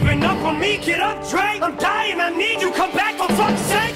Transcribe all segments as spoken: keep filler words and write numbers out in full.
giving up on me, get up, Dre. I'm dying, I need you, come back for fuck's sake.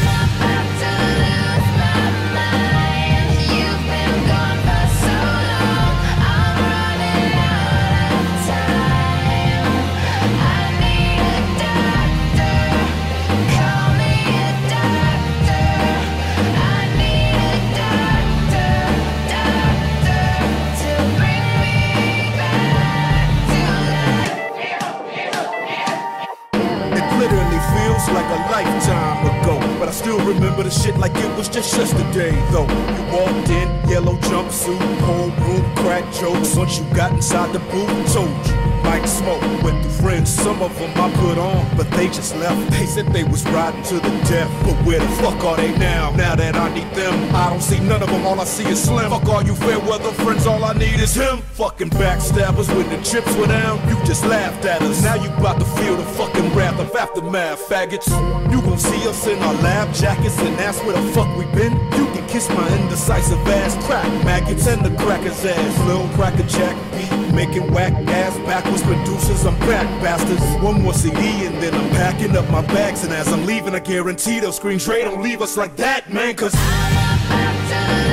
Like a lifetime ago, but I still remember the shit like it was just yesterday. Though you walked in, yellow jumpsuit, whole room, crack jokes. Once you got inside the booth, told you might smoke with the friends. Some of them I put on, but they just left. They said they was riding to the death, but where the fuck are they now? Now that I need them, I don't see none of them. All I see is Slim. Fuck all you fair weather friends, all I need is him. Fucking backstabbers, when the chips were down, you just laughed at us. Now you about to feel the fucking wrath of aftermath, faggots. You gon' see us in our lab jackets and ask where the fuck we been. You can kiss my indecisive ass, crack maggots and the cracker's ass. Lil' cracker jack beat, making whack ass backwards producers. I'm back, bastards. One more C D and then I'm packing up my bags. And as I'm leaving, I guarantee they'll scream, Dre, don't leave us like that, man, cause I'm about to